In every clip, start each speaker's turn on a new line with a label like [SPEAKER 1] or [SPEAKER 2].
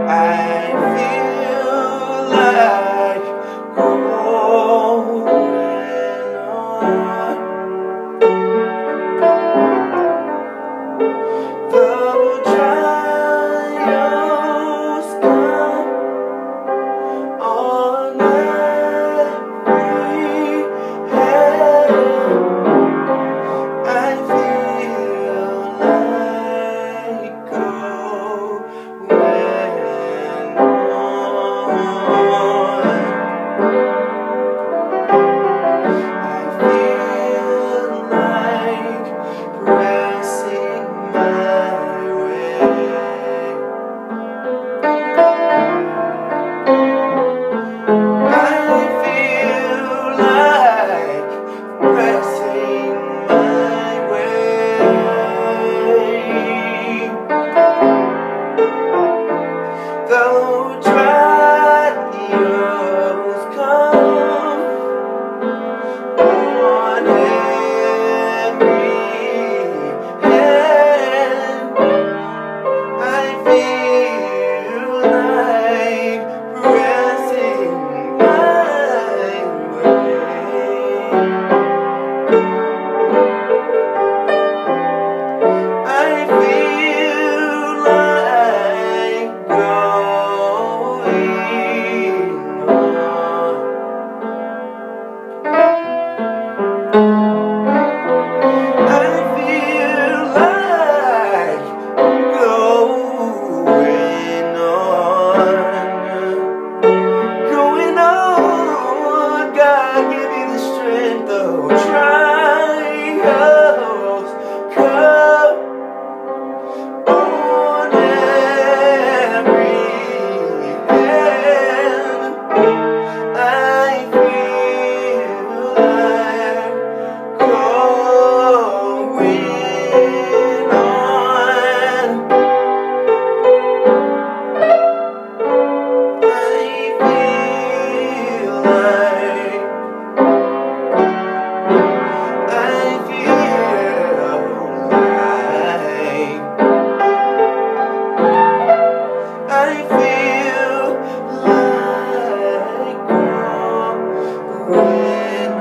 [SPEAKER 1] I feel like going on. Though trials come on every hand, I feel like going on. I feel like pressing my way. I feel like pressing my way. Though trials come on every hand, I feel like pressing my way. I feel like going on. I feel like going on. God give me the strength, though trials come on every hand. I feel like going on. I feel like going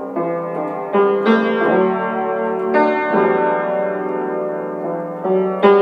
[SPEAKER 1] on.